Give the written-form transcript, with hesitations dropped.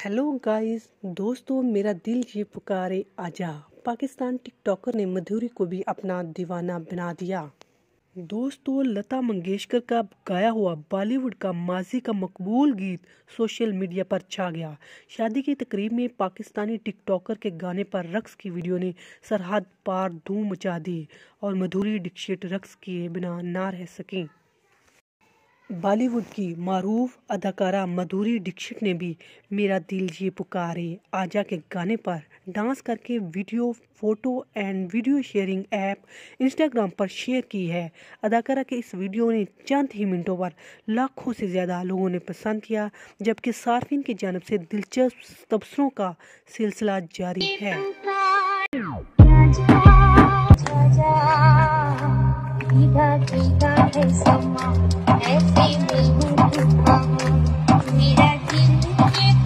Hello guys दोस्तों, मेरा दिल ये पुकारे आजा। पाकिस्तान टिकटॉकर ने माधुरी को भी अपना दीवाना बना दिया। दोस्तों, लता मंगेशकर का गाया हुआ बॉलीवुड का माजी का मकबूल गीत सोशल मीडिया पर छा गया। शादी की तकरीब में पाकिस्तानी टिकटॉकर के गाने पर रक्स की वीडियो ने सरहद पार धूम मचा दी और माधुरी दीक्षित रक्स किए बिना ना रह सकें। बॉलीवुड की मारूफ अदाकारा माधुरी दीक्षित ने भी मेरा दिल ये पुकारे आजा के गाने पर डांस करके video, photo and video sharing app Instagram पर शेयर की है। अदाकारा के इस वीडियो ने चंद ही मिनटों पर लाखों से ज़्यादा लोगों ने पसंद किया, जबकि सार्फिन की जानिब से दिलचस्प तबसरों का सिलसिला जारी है। ऐसे